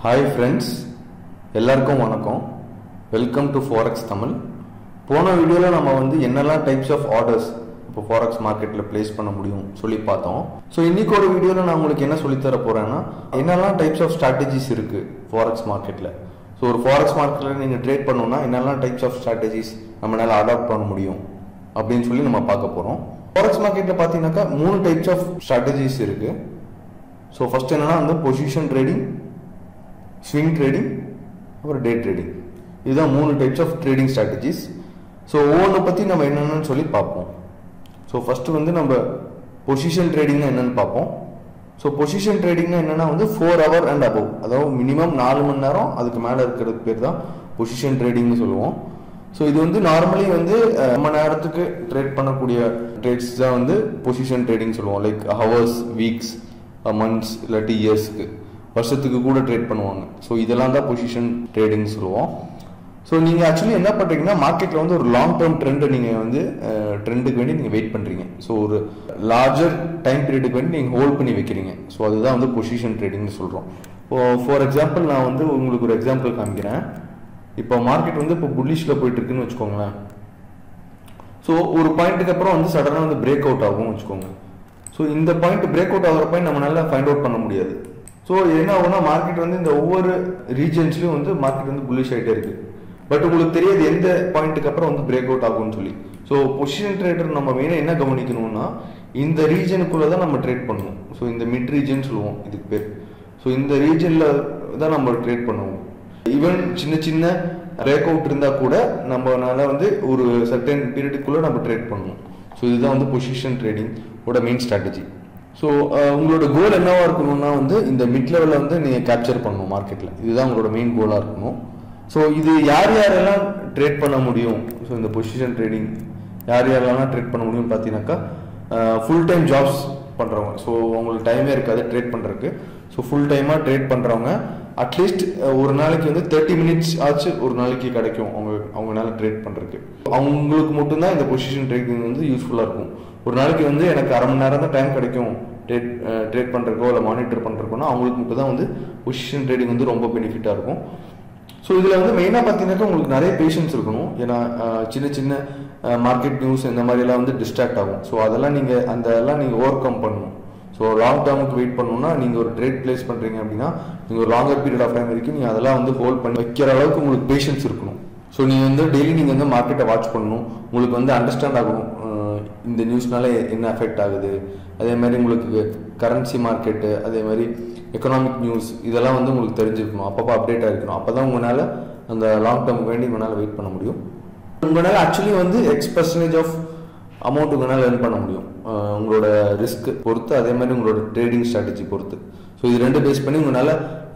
Hi friends, எல்லாருக்கும் வணக்கம். Welcome to forex Tamil. போன வீடியோவில் நம்ம என்னெல்லாம் டைப்ஸ் ஆஃப் ஆர்டர்ஸ் இப்போ ஃபாரெக்ஸ் மார்க்கெட்டில் பிளேஸ் பண்ண முடியும் சொல்லி பார்த்தோம். ஸோ இன்னைக்கு ஒரு வீடியோவில் நான் உங்களுக்கு என்ன சொல்லித்தர போகிறேன்னா, என்னெல்லாம் டைப்ஸ் ஆஃப் ஸ்ட்ராட்டஜிஸ் இருக்குது ஃபாரெக்ஸ் மார்க்கெட்டில். ஸோ ஒரு ஃபாரெக்ஸ் மார்க்கெட்டில் நீங்கள் ட்ரேட் பண்ணணும்னா என்னெல்லாம் டைப்ஸ் ஆஃப் ஸ்ட்ராட்டஜிஸ் நம்மளால் அடாப்ட் பண்ண முடியும் அப்படின்னு சொல்லி நம்ம பார்க்க போகிறோம். ஃபாரெக்ஸ் மார்க்கெட்டில் பார்த்தீங்கன்னாக்கா 3 டைப்ஸ் ஆஃப் ஸ்ட்ராட்டஜிஸ் இருக்குது. ஸோ ஃபர்ஸ்ட் என்னன்னா பொசிஷன் ட்ரேடிங், ஸ்விங் ட்ரேடிங், அப்புறம் டே ட்ரேடிங். இதுதான் 3 types of trading strategies. So ஒவ்வொன்று பற்றி நம்ம என்னென்னு சொல்லி பார்ப்போம். ஸோ ஃபஸ்ட்டு நம்ம பொசிஷன் ட்ரேடிங்னா என்னென்னு பார்ப்போம். ஸோ பொசிஷன் ட்ரேடிங்னா என்னென்னா 4 hour அண்ட் அபவ், அதாவது மினிமம் 4 மணி நேரம் அதுக்கு மேலே இருக்கிறதுக்கு பேர் தான் பொசிஷன் ட்ரேடிங்னு சொல்லுவோம். ஸோ இது நார்மலி மணி நேரத்துக்கு ட்ரேட் பண்ணக்கூடிய ட்ரேட்ஸ் தான் பொசிஷன் ட்ரேடிங் சொல்லுவோம். லைக் ஹவர்ஸ், வீக்ஸ், மந்த்ஸ், இல்லாட்டி இயர்ஸ்க்கு, வருஷத்துக்கு கூட ட்ரேட் பண்ணுவாங்க. ஸோ இதெல்லாம் தான் பொசிஷன் ட்ரேடிங் சொல்லுவோம். ஸோ நீங்கள் ஆக்சுவலி என்ன பண்ணுறீங்கன்னா, மார்க்கெட்டில் ஒரு லாங் டேர்ம் ட்ரெண்டை நீங்கள் ட்ரெண்டுக்கு வேண்டி நீங்கள் வெயிட் பண்ணுறீங்க. ஸோ ஒரு லார்ஜர் டைம் பீரியடுக்கு வேண்டி நீங்கள் ஹோல்ட் பண்ணி வைக்கிறீங்க. ஸோ அதுதான் பொசிஷன் ட்ரேடிங்னு சொல்கிறோம். ஃபார் எக்ஸாம்பிள் நான் உங்களுக்கு ஒரு எக்ஸாம்பிள் காமிக்கிறேன். இப்போ மார்க்கெட் இப்போ புல்லிஷில் போயிட்டு இருக்குன்னு வச்சுக்கோங்களேன். ஸோ ஒரு பாயிண்ட்டுக்கு அப்புறம் சடனாக பிரேக் அவுட் ஆகும்னு வச்சுக்கோங்க. ஸோ இந்த பாயிண்ட் பிரேக் அவுட் ஆகிற பாயிண்ட் நம்மளால ஃபைண்ட் அவுட் பண்ண முடியாது. ஸோ என்ன ஆகும்னா, மார்க்கெட் இந்த ஒவ்வொரு ரீஜன்ஸ்லையும் மார்க்கெட் புல்லிஷ் ஆகிட்டே இருக்கு. பட் உங்களுக்கு தெரியாது எந்த பாயிண்ட்டுக்கு அப்புறம் பிரேக் அவுட் ஆகும்னு சொல்லி. ஸோ பொசிஷன் ட்ரேடர் நம்ம மெயினாக என்ன கவனிக்கணும்னா, இந்த ரீஜனுக்குள்ளே தான் நம்ம ட்ரேட் பண்ணுவோம். ஸோ இந்த மிட் ரீஜன் சொல்லுவோம் இதுக்கு பேர். ஸோ இந்த ரீஜனில் தான் நம்ம ட்ரேட் பண்ணுவோம். ஈவன் சின்ன சின்ன பிரேக் அவுட் இருந்தால் கூட நம்மளால ஒரு சர்டன் பீரியடுக்குள்ளே நம்ம ட்ரேட் பண்ணுவோம். ஸோ இதுதான் பொசிஷன் ட்ரேடிங் ஓட மெயின் ஸ்ட்ராட்டஜி. ஸோ உங்களோட கோல் என்னவா இருக்கணும்னா, இந்த மிட் லெவலில் நீங்கள் கேப்சர் பண்ணணும் மார்க்கெட்டில். இதுதான் உங்களோட மெயின் கோலாக இருக்கணும். ஸோ இது யாரெல்லாம் ட்ரேட் பண்ண முடியும்? ஸோ இந்த பொசிஷன் ட்ரேடிங் யாரெல்லாம் ட்ரேட் பண்ண முடியும்னு பார்த்தீங்கன்னாக்கா, ஃபுல் டைம் ஜாப்ஸ் பண்ணுறவங்க. ஸோ அவங்களுக்கு டைமே இருக்காது ட்ரேட் பண்ணுறதுக்கு. ஸோ ஃபுல் டைமாக ட்ரேட் பண்ணுறவங்க அட்லீஸ்ட் ஒரு நாளைக்கு 30 மினிட்ஸ் ஆச்சு ஒரு நாளைக்கு கிடைக்கும் அவங்களால ட்ரேட் பண்ணுறதுக்கு. அவங்களுக்கு மட்டும்தான் இந்த பொசிஷன் ட்ரேடிங் யூஸ்ஃபுல்லாக இருக்கும். ஒரு நாளைக்கு எனக்கு அரை மணி நேரம் தான் டைம் கிடைக்கும் ட்ரேட் பண்ணுறக்கோ இல்லை மானிட்டர் பண்ணுறக்கோனா அவங்களுக்கு மட்டும் தான் பொசிஷன் ட்ரேடிங் ரொம்ப பெனிஃபிட்டாக இருக்கும். ஸோ இதில் மெயினாக பார்த்தீங்கன்னாக்கா உங்களுக்கு நிறைய பேஷன்ஸ் இருக்கணும். ஏன்னா சின்ன சின்ன மார்க்கெட் நியூஸ் இந்த மாதிரிலாம் டிஸ்ட்ராக்ட் ஆகும். ஸோ அதெல்லாம் நீங்கள் ஓவர் கம் பண்ணணும். ஸோ லாங் டேர்முக்கு வெயிட் பண்ணணும்னா, நீங்கள் ஒரு ட்ரேட் பிளேஸ் பண்ணுறீங்க அப்படின்னா நீங்கள் ஒரு லாங்கர் பீரியட் ஆஃப் டைம் வரைக்கும் நீங்கள் அதெல்லாம் ஹோல்ட் பண்ணி வைக்கிற அளவுக்கு உங்களுக்கு பேஷன்ஸ் இருக்கணும். ஸோ நீங்கள் டெய்லி நீங்கள் மார்க்கெட்டை வாட்ச் பண்ணணும். உங்களுக்கு அண்டர்ஸ்டாண்ட் ஆகணும் இந்த நியூஸ்னால என்ன அஃபெக்ட் ஆகுது. அதே மாதிரி உங்களுக்கு கரன்சி மார்க்கெட்டு, அதே மாதிரி எக்கனாமிக் நியூஸ் இதெல்லாம் உங்களுக்கு தெரிஞ்சிருக்கணும். அப்பப்போ அப்டேட்டாக இருக்கணும். அப்போ தான் உங்களால் அந்த லாங் டேர்முக்கு வேண்டி உங்களால் வெயிட் பண்ண முடியும். உங்களால் ஆக்சுவலி X% ஆஃப் அமௌண்ட் உங்களால் ஏர்ன் பண்ண முடியும், உங்களோட ரிஸ்க் பொறுத்து, அதே மாதிரி உங்களோட ட்ரேடிங் ஸ்ட்ராட்டஜி பொறுத்து. ஸோ இது ரெண்டு பேஸ் பண்ணி உங்களால்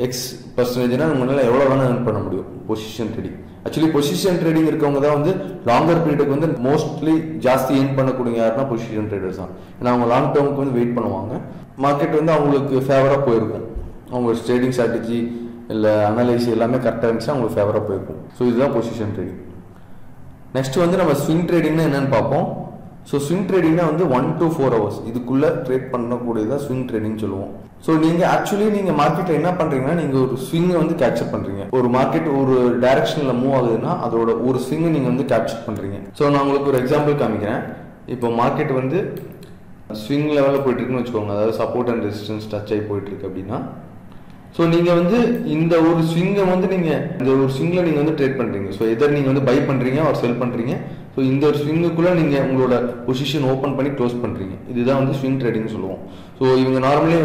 X%னா உங்களால் எவ்வளோ வேணால் ஏர்ன் பண்ண முடியும் position trading. Actually position trading இருக்கவங்க தான் லாங்கர் பீரியடுக்கு மோஸ்ட்லி ஜாஸ்தி ஏர்ன் பண்ணக்கூடிய யாருன்னா பொசிஷன் ட்ரேடர்ஸ் தான். ஏன்னா அவங்க லாங் டேர்முக்கு வெயிட் பண்ணுவாங்க. மார்க்கெட் அவங்களுக்கு ஃபேவராக போயிருக்கும். அவங்க ட்ரேடிங் ஸ்ட்ராட்டஜி இல்லை அனலைஸ் எல்லாமே கரெக்டாக இருந்துச்சு, அவங்களுக்கு ஃபேவராக போயிருக்கும். ஸோ இதுதான் பொசிஷன் ட்ரேடிங். நெக்ஸ்ட் நம்ம ஸ்விங் ட்ரேடிங்னா என்னன்னு பார்ப்போம். ஸோ ஸ்விங் ட்ரேடிங்னா 1 to 4 hours இதுக்குள்ளே ட்ரேட் பண்ணக்கூடியதான் ஸ்விங் ட்ரேடிங் சொல்லுவோம். ஸோ நீங்கள் மார்க்கெட்டில் என்ன பண்ணுறீங்கன்னா, நீங்கள் ஒரு ஸ்விங்கை கேப்சர் பண்ணுறீங்க. ஒரு மார்க்கெட் ஒரு டைரக்ஷனில் மூவ் ஆகுதுன்னா அதோட ஒரு ஸ்விங்கை நீங்கள் கேப்சர் பண்ணுறீங்க. ஸோ நான் உங்களுக்கு ஒரு எக்ஸாம்பிள் காமிக்கிறேன். இப்போ மார்க்கெட் ஸ்விங் லெவலில் போயிட்டு இருக்குன்னு வச்சுக்கோங்க. அதாவது சப்போர்ட் அண்ட் ரெசிஸ்டன்ஸ் டச் ஆகி போயிட்டு இருக்கு அப்படின்னா, ஸோ நீங்கள் இந்த ஒரு ஸ்விங்கை நீங்கள் இந்த ஒரு ஸ்விங்கில் நீங்கள் ட்ரேட் பண்ணுறீங்க. ஸோ எதர் நீங்கள் பை பண்ணுறீங்க ஒரு செல் பண்ணுறீங்க. ஸோ இந்த ஒரு ஸ்விங்குக்குள்ளே நீங்கள் உங்களோட பொசிஷன் ஓப்பன் பண்ணி க்ளோஸ் பண்ணுறீங்க. இதுதான் ஸ்விங் ட்ரேடிங் சொல்லுவோம். ஸோ இவங்க நார்மலி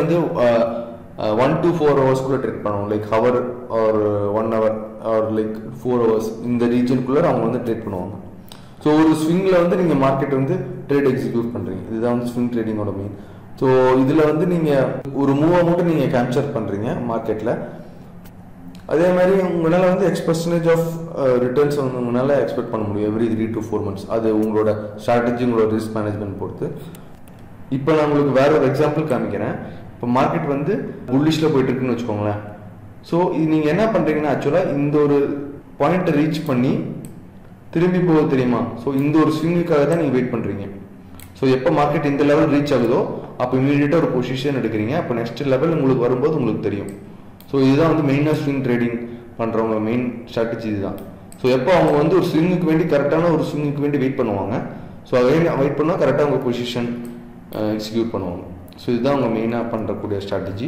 1 to 4 hours ட்ரேட் பண்ணுவோம். லைக் ஹவர் ஒரு 1 hour ஆர் லைக் 4 hours இந்த ரீஜனுக்குள்ளே அவங்க ட்ரேட் பண்ணுவாங்க. ஸோ ஒரு ஸ்விங்கில் நீங்கள் மார்க்கெட் ட்ரேட் எக்ஸிக்யூட் பண்ணுறீங்க. இதுதான் ஸ்விங் ட்ரேடிங்கோட மெயின். ஸோ இதில் நீங்கள் ஒரு மூவ் அமௌண்ட்டு நீங்கள் கேப்சர் பண்ணுறீங்க மார்க்கெட்டில். அதே மாதிரி உங்களால் X% ஆஃப் ரிட்டர்ன்ஸ் உங்களால் எக்ஸ்பெக்ட் பண்ண முடியும் எவ்ரி 3 to 4 months. அது உங்களோட ஸ்ட்ராட்டஜி, உங்களோட ரிஸ்க் மேனேஜ்மெண்ட் பொறுத்து. இப்போ நான் உங்களுக்கு வேற ஒரு எக்ஸாம்பிள் காமிக்கிறேன். இப்போ மார்க்கெட் புல்லிஷில் போயிட்டு இருக்குன்னு வச்சுக்கோங்களேன். ஸோ நீங்கள் என்ன பண்ணுறீங்கன்னா, ஆக்சுவலாக இந்த ஒரு பாயிண்ட்டை ரீச் பண்ணி திரும்பி போக தெரியுமா? ஸோ இந்த ஒரு ஸ்விங்குக்காக தான் நீங்கள் வெயிட் பண்ணுறீங்க. ஸோ எப்போ மார்க்கெட் இந்த லெவல் ரீச் ஆகுதோ அப்போ இமீடியட்டாக ஒரு பொசிஷன் எடுக்கிறீங்க. அப்போ நெக்ஸ்ட் லெவல் உங்களுக்கு வரும்போது உங்களுக்கு தெரியும். ஸோ இதுதான் வந்து மெயினாக ஸ்விங் ட்ரேடிங் பண்ணுறவங்க மெயின் ஸ்ட்ராட்டஜி இதுதான். ஸோ எப்போ அவங்க வந்து ஒரு ஸ்விங்குக்கு வேண்டி கரெக்டான ஒரு ஸ்விங்குக்கு வேண்டி வெயிட் பண்ணுவாங்க. ஸோ அதை வெயிட் பண்ணால் கரெக்டாக அவங்க பொசிஷன் எக்ஸிக்யூட் பண்ணுவாங்க. ஸோ இதுதான் அவங்க மெயினாக பண்ணுறக்கூடிய ஸ்ட்ராட்டஜி.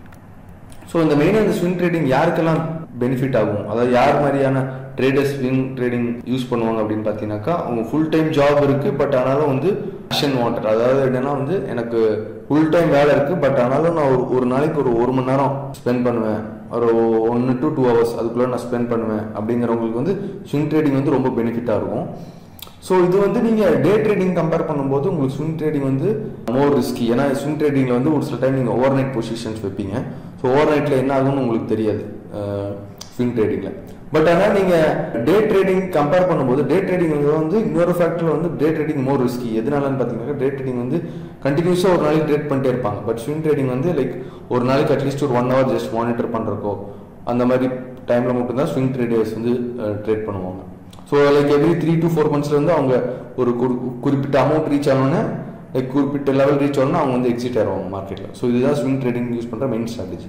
ஸோ இந்த மெயினாக இந்த ஸ்விங் ட்ரேடிங் யாருக்கெல்லாம் பெனிஃபிட் ஆகும், அதாவது யார் மாதிரியான ட்ரேடர்ஸ் ஸ்விங் ட்ரேடிங் யூஸ் பண்ணுவாங்க அப்படின்னு பார்த்தீங்கன்னாக்கா, அவங்க ஃபுல் டைம் ஜாப் இருக்குது, பட் ஆனாலும் வந்து ஆக்ஷன் வாண்டட். அதாவது என்னன்னா வந்து எனக்கு ஃபுல் டைம் வேலை இருக்குது, பட் ஆனாலும் நான் ஒரு நாளைக்கு ஒரு மணி நேரம் ஸ்பெண்ட் பண்ணுவேன், ஒரு 1 to 2 hours அதுக்குள்ளே நான் ஸ்பெண்ட் பண்ணுவேன் அப்படிங்கிறவங்களுக்கு வந்து ஸ்விங் ட்ரேடிங் வந்து ரொம்ப பெனிஃபிட்டாக இருக்கும். ஸோ இது வந்து நீங்கள் டே ட்ரேடிங் கம்பேர் பண்ணும்போது உங்களுக்கு ஸ்விங் ட்ரேடிங் வந்து மோர் ரிஸ்கி. ஏன்னா ஸ்விங் ட்ரேடிங்கில் வந்து ஒரு சில டைம் நீங்கள் ஓவர் நைட் பொசிஷன்ஸ் வைப்பீங்க. ஸோ ஓவர் நைட்டில் என்ன ஆகும்னு உங்களுக்கு தெரியாது ஸ்விங் ட்ரேடிங்கில். பட் ஆனால் நீங்கள் டே ட்ரேடிங் கம்பேர் பண்ணும்போது டே ட்ரேடிங் வந்து இன்னொரு ஃபேக்டரில் வந்து டே ட்ரேடிங் மோர் ரிஸ்கி. எதனாலன்னு பார்த்தீங்கன்னா டே ட்ரேடிங் வந்து கண்டினியூஸாக ஒரு நாளைக்கு ட்ரேட் பண்ணிட்டே இருப்பாங்க. பட் ஸ்விங் ட்ரேடிங் வந்து லைக் ஒரு நாளைக்கு அட்லீஸ்ட் ஒரு 1 hour ஜஸ்ட் மானிட்டர் பண்ணுறக்கோ அந்த மாதிரி டைமில் மட்டும்தான் ஸ்விங் ட்ரேடர்ஸ் வந்து ட்ரேட் பண்ணுவாங்க. So like every 3 to 4 months வந்து அவங்க ஒரு குறிப்பிட்ட அமௌண்ட் ரீச் ஆனோன்னே லைக் குறிப்பிட்ட லெவல் ரீச் ஆனோன்னா அவங்க வந்து எக்ஸிட் ஆயிடுவாங்க மார்க்கெட்டில். ஸோ இதுதான் ஸ்விங் ட்ரேடிங் யூஸ் பண்ணுற மெயின் ஸ்ட்ராட்டஜி.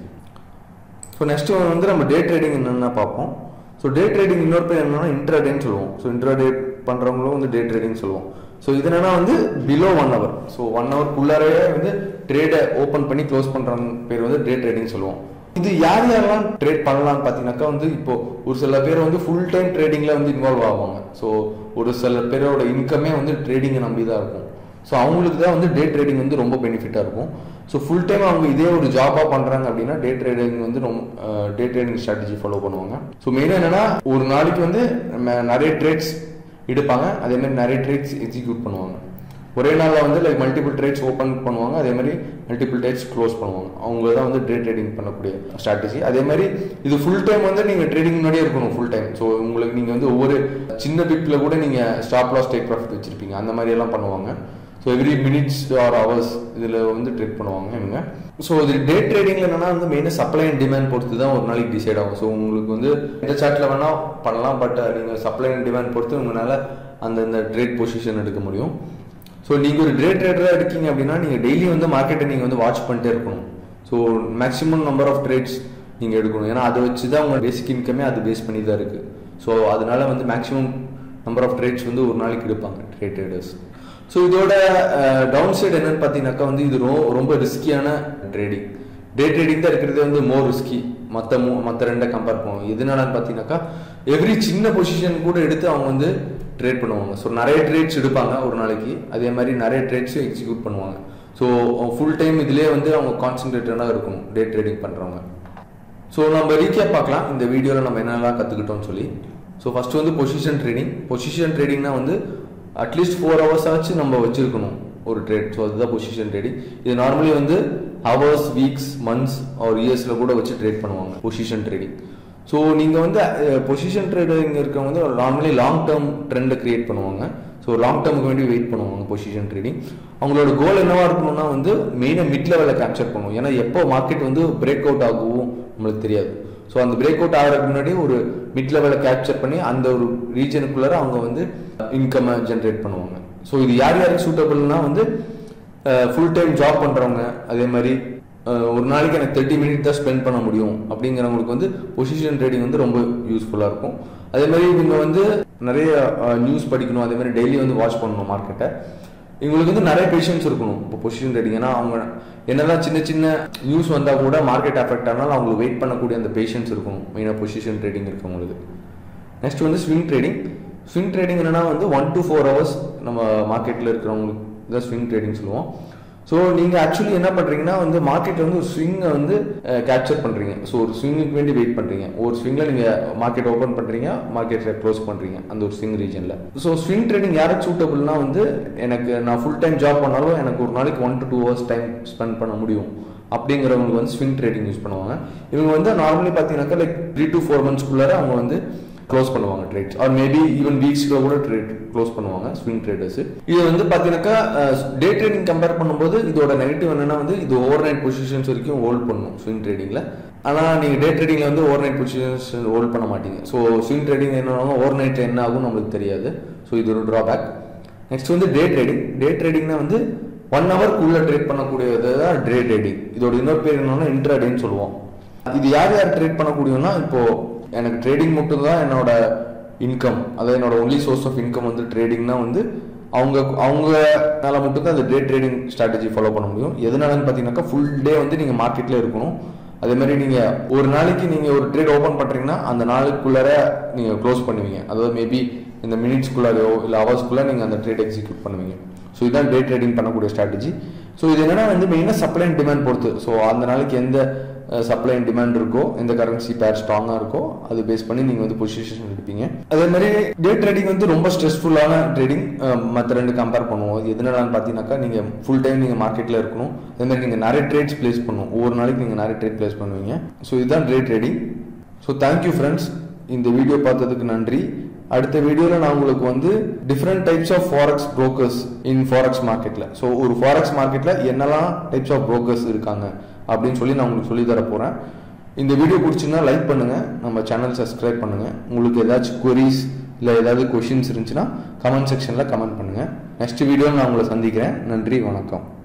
ஸோ நெக்ஸ்ட் வந்து நம்ம டே ட்ரேடிங் என்னென்ன பார்ப்போம். ஸோ டே ட்ரேடிங் இன்னொரு பேர் என்னன்னா இன்ட்ராடேன்னு சொல்லுவோம். ஸோ இன்ட்ராடே பண்ணுறவங்களும் வந்து டே ட்ரேடிங் சொல்லுவோம். ஸோ இது என்னன்னா வந்து பிலோ 1 hour. ஸோ 1 hourக்குள்ளாரே வந்து ட்ரேடை ஓப்பன் பண்ணி க்ளோஸ் பண்ணுறவங்க பேர் வந்து டே ட்ரேடிங் சொல்லுவோம். இது யாரெல்லாம் ட்ரேட் பண்ணலாம்னு பார்த்தீங்கன்னாக்கா வந்து இப்போ ஒரு சில பேர் வந்து ஃபுல் டைம் ட்ரேடிங்கில் வந்து இன்வால்வ் ஆவாங்க. ஸோ ஒரு சில பேரோட இன்கமே வந்து ட்ரேடிங்கை நம்பி தான் இருக்கும். ஸோ அவங்களுக்கு தான் வந்து டே ட்ரேடிங் வந்து ரொம்ப பெனிஃபிட்டாக இருக்கும். ஸோ ஃபுல் டைம் அவங்க இதே ஒரு ஜாபாக பண்ணுறாங்க அப்படின்னா டே ட்ரேடிங் வந்து ரொம்ப டே ட்ரேடிங் ஸ்ட்ராட்டஜி ஃபாலோ பண்ணுவாங்க. ஸோ மெயினாக என்னன்னா ஒரு நாளைக்கு வந்து நிறைய ட்ரேட்ஸ் எடுப்பாங்க, அதே மாதிரி நிறைய ட்ரேட்ஸ் எக்ஸிக்யூட் பண்ணுவாங்க. ஒரே நாளில் வந்து லைக் மல்டிபிள் ட்ரேட்ஸ் ஓப்பன் பண்ணுவாங்க, அதே மாதிரி மல்டிபிள் ட்ரேட்ஸ் க்ளோஸ் பண்ணுவாங்க. அவங்க தான் வந்து டே ட்ரேடிங் பண்ணக்கூடிய ஸ்ட்ராட்டஜி. அதே மாதிரி இது ஃபுல் டைம் வந்து நீங்கள் ட்ரேடிங் முன்னாடியே இருக்கணும் ஃபுல் டைம். ஸோ உங்களுக்கு நீங்கள் வந்து ஒவ்வொரு சின்ன பிப்பில் கூட நீங்கள் ஸ்டாப் லாஸ் டேக் ப்ராஃபிட் வச்சிருப்பீங்க, அந்த மாதிரி எல்லாம் பண்ணுவாங்க. So every minutes or hours இதில் வந்து ட்ரேட் பண்ணுவாங்க இவங்க. ஸோ இது டே ட்ரேடிங்கில் என்னன்னா வந்து மெயினாக சப்ளை அண்ட் டிமாண்ட் பொறுத்து தான் ஒரு நாளைக்கு டிசைட் ஆகும். ஸோ உங்களுக்கு வந்து இந்த சார்ட்டில் வேணால் பண்ணலாம், பட் நீங்கள் சப்ளை அண்ட் டிமாண்ட் பொறுத்து உங்களால் அந்த ட்ரேட் பொசிஷன் எடுக்க முடியும். ஸோ நீங்கள் ஒரு டே ட்ரேடராக இருக்கீங்க அப்படின்னா நீங்கள் டெய்லி வந்து மார்க்கெட்டை நீங்கள் வந்து வாட்ச் பண்ணிட்டே இருக்கணும். So maximum number of trades நீங்கள் எடுக்கணும். ஏன்னா அதை வச்சு தான் உங்கள் பேசிக் இன்கமே அது பேஸ் பண்ணி தான் இருக்குது. ஸோ அதனால வந்து மேக்ஸிமம் நம்பர் ஆஃப் ட்ரேட்ஸ் வந்து ஒரு நாளைக்கு எடுப்பாங்க ட்ரேடர்ஸ். ஸோ இதோட டவுன் சைடு என்னன்னு பார்த்தீங்கன்னாக்கா வந்து இது ரொம்ப ரிஸ்கியான ட்ரேடிங். டே ட்ரேடிங் தான் இருக்கிறது வந்து மோர் ரிஸ்கி மற்ற ரெண்டை கம்பேர் பண்ணுவோம். எதனாலன்னு பார்த்தீங்கன்னாக்கா எவ்ரி சின்ன பொசிஷன் கூட எடுத்து அவங்க வந்து ட்ரேட் பண்ணுவாங்க. ஸோ நிறைய ட்ரேட்ஸ் எடுப்பாங்க ஒரு நாளைக்கு, அதே மாதிரி நிறைய ட்ரேட்ஸும் எக்ஸிக்யூட் பண்ணுவாங்க. ஸோ ஃபுல் டைம் இதிலே வந்து அவங்க கான்சன்ட்ரேட்டடாக இருக்கணும் டே ட்ரேடிங் பண்ணுறவங்க. ஸோ நம்ம ரீகேப் பார்க்கலாம் இந்த வீடியோவில் நம்ம என்னெல்லாம் கற்றுக்கிட்டோம்னு சொல்லி. ஸோ ஃபஸ்ட்டு வந்து பொசிஷன் ட்ரேடிங்னா வந்து அட்லீஸ்ட் 4 hours ஆச்சு நம்ம வச்சிருக்கணும் ஒரு ட்ரேட். ஸோ அதுதான் பொசிஷன் ட்ரேடிங். இது நார்மலி வந்து ஹவர்ஸ், வீக்ஸ், மந்த்ஸ் ஆர் இயர்ஸில் கூட வச்சு ட்ரேட் பண்ணுவாங்க பொசிஷன் ட்ரேடிங். ஸோ நீங்கள் வந்து பொசிஷன் ட்ரேடிங் இருக்கவங்க வந்து நார்மலி லாங் டேர்ம் ட்ரெண்டை கிரியேட் பண்ணுவாங்க. ஸோ லாங் டேர்முக்கு வேண்டி வெயிட் பண்ணுவாங்க பொசிஷன் ட்ரேடிங். அவங்களோட கோல் என்னவா இருக்கணும்னா வந்து மெயினாக மிட் லெவலில் கேப்சர் பண்ணுவோம். ஏன்னா எப்போ மார்க்கெட் வந்து பிரேக் அவுட் ஆகவும் நம்மளுக்கு தெரியாது. ஸோ அந்த பிரேக் அவுட் ஆகிறதுக்கு முன்னாடி ஒரு மிட் லெவலில் கேப்சர் பண்ணி அந்த ஒரு ரீஜனுக்குள்ளார அவங்க வந்து இன்கம்மை ஜென்ரேட் பண்ணுவாங்க. ஸோ இது யாருக்கு சூட்டபிள்னா வந்து ஃபுல் டைம் ஜாப் பண்ணுறவங்க, அதே மாதிரி ஒரு நாளைக்கு எனக்கு 30 minutes தான் ஸ்பெண்ட் பண்ண முடியும் அப்படிங்கிறவங்களுக்கு வந்து பொசிஷன் ட்ரேடிங் வந்து ரொம்ப யூஸ்ஃபுல்லாக இருக்கும். அதே மாதிரி இவங்க வந்து நிறைய நியூஸ் படிக்கணும், அதே மாதிரி டெய்லி வந்து வாட்ச் பண்ணணும் மார்க்கெட்டை. இவங்களுக்கு வந்து நிறைய பேஷன்ஸ் இருக்கணும் இப்போ பொசிஷன் ட்ரேடிங். ஏன்னா அவங்க என்னெல்லாம் சின்ன சின்ன நியூஸ் வந்தால் கூட மார்க்கெட் அஃபெக்ட் ஆனாலும் அவங்களுக்கு வெயிட் பண்ணக்கூடிய அந்த பேஷன்ஸ் இருக்கணும் மெயினாக பொசிஷன் ட்ரேடிங் இருக்கவங்களுக்கு. நெக்ஸ்ட் வந்து ஸ்விங் ட்ரேடிங் என்னன்னா வந்து 1 to 4 hours நம்ம மார்க்கெட்டில் இருக்கிறவங்களுக்கு தான் ஸ்விங் ட்ரேடிங் சொல்லுவோம். ஸோ நீங்கள் ஆக்சுவலி என்ன பண்ணுறீங்கன்னா வந்து மார்க்கெட்டில் வந்து ஒரு ஸ்விங்கை வந்து கேப்சர் பண்ணுறீங்க. ஸோ ஒரு ஸ்விங்குக்கு வேண்டி வெயிட் பண்ணுறீங்க. ஒரு ஸ்விங்கில் நீங்கள் மார்க்கெட் ஓப்பன் பண்ணுறீங்க, மார்க்கெட்டில் க்ளோஸ் பண்ணுறீங்க அந்த ஒரு ஸ்விங் ரீஜனில். ஸோ ஸ்விங் ட்ரேடிங் யாருக்கு சூட்டபிள்னா வந்து நான் ஃபுல் டைம் ஜாப் பண்ணாலும் எனக்கு ஒரு நாளைக்கு 1 to 2 hours டைம் ஸ்பெண்ட் பண்ண முடியும் அப்படிங்கிறவங்களுக்கு வந்து ஸ்விங் ட்ரேடிங் யூஸ் பண்ணுவாங்க. இவங்க வந்து நார்மலி பார்த்தீங்கன்னாக்கா லைக் 3 to 4 monthsக்குள்ளார அவங்க வந்து க்ளோஸ் பண்ணுவாங்க ட்ரேட்ஸ், ஆர் மேபி ஈவன் வீக்ஸ்ல கூட ட்ரேட் க்ளோஸ் பண்ணுவாங்க ஸ்விங் ட்ரேடர்ஸ். இது வந்து பார்த்தீங்கன்னாக்கா டே ட்ரேடிங் கம்பேர் பண்ணும்போது இதோட நெகட்டிவ் என்னன்னா வந்து இது ஓவர் நைட் பொசிஷன்ஸ் வரைக்கும் ஹோல்ட் பண்ணும் ஸ்விங் ட்ரேடிங்ல. ஆனால் நீங்கள் டே ட்ரேடிங்ல வந்து ஓவர் நைட் பொசிஷன்ஸ் ஹோல்ட் பண்ண மாட்டீங்க. ஸோ ஸ்விங் ட்ரேடிங் என்ன ஓவர் நைட்ல என்ன ஆகும் நம்மளுக்கு தெரியாது. ஸோ இது ஒரு ட்ராபேக். நெக்ஸ்ட் வந்து டே ட்ரேடிங்னா வந்து 1 hourக்குள்ள ட்ரேட் பண்ணக்கூடியது தான் டே ட்ரேடிங். இதோட இன்னொரு பேர் என்னன்னா இன்ட்ராடேன்னு சொல்லுவோம். இது யார் யார் ட்ரேட் பண்ணக்கூடியனா, இப்போ எனக்கு ட்ரேடிங் மட்டும் தான் என்னோட இன்கம், அதாவது என்னோட ஒன்லி சோர்ஸ் ஆஃப் இன்கம் வந்து ட்ரேடிங்னா வந்து அவங்கனால மட்டும் தான் அந்த டே ட்ரேடிங் ஸ்ட்ராட்டஜி ஃபாலோ பண்ண முடியும். எதனாலன்னு பார்த்தீங்கன்னாக்கா ஃபுல் டே வந்து நீங்கள் மார்க்கெட்டில் இருக்கணும். அதே மாதிரி நீங்கள் ஒரு நாளைக்கு நீங்கள் ஒரு ட்ரேட் ஓப்பன் பண்ணுறீங்கன்னா அந்த நாளுக்குள்ளார நீங்கள் க்ளோஸ் பண்ணுவீங்க. அதாவது மேபி இந்த மினிட்ஸ்குள்ளாரையோ இல்லை ஹவர்ஸ்குள்ளே நீங்கள் அந்த ட்ரேட் எக்ஸிக்யூட் பண்ணுவீங்க. ஸோ இதுதான் டே ட்ரேடிங் பண்ணக்கூடிய ஸ்ட்ராட்டஜி. ஸோ இது என்னன்னா வந்து மெயினாக சப்ளை அண்ட் டிமாண்ட் பொறுத்து. ஸோ அந்த நாளைக்கு எந்த சப்ளை அண்ட் டிமாண்ட் இருக்கோ, எந்த கரன்சி பேர் ஸ்ட்ராங்காக இருக்கோ அது பேஸ் பண்ணி நீங்கள் வந்து பொசிஷன் எடுப்பீங்க. அதே மாதிரி டே ட்ரேடிங் வந்து ரொம்ப ஸ்ட்ரெஸ்ஃபுல்லான ட்ரேடிங் மற்ற ரெண்டு கம்பேர் பண்ணுவோம். எதனாலன்னு பார்த்தீங்கன்னாக்கா நீங்கள் ஃபுல் டைம் நீங்கள் மார்க்கெட்டில் இருக்கணும். அதே மாதிரி நீங்கள் நிறைய ட்ரேட்ஸ் பிளேஸ் பண்ணணும். ஒவ்வொரு நாளைக்கு நீங்கள் நிறைய ட்ரேட் பிளேஸ் பண்ணுவீங்க. ஸோ இதுதான் day trading. So thank you friends, இந்த வீடியோ பார்த்ததுக்கு நன்றி. அடுத்த வீடியோவில் நான் உங்களுக்கு வந்து different types of forex brokers in forex மார்க்கெட்டில், ஸோ ஒரு ஃபாரெக்ஸ் மார்க்கெட்டில் என்னெல்லாம் டைப்ஸ் ஆஃப் புரோக்கர்ஸ் இருக்காங்க அப்படின்னு சொல்லி நான் உங்களுக்கு சொல்லி தர போகிறேன். இந்த வீடியோ பிடிச்சிங்கன்னா லைக் பண்ணுங்கள், நம்ம சேனல் சப்ஸ்கிரைப் பண்ணுங்கள். உங்களுக்கு ஏதாச்சும் queries இல்லை ஏதாவது கொஷின்ஸ் இருந்துச்சுன்னா கமெண்ட் செக்ஷனில் கமெண்ட் பண்ணுங்கள். நெக்ஸ்ட் வீடியோவில் நான் உங்களை சந்திக்கிறேன். நன்றி, வணக்கம்.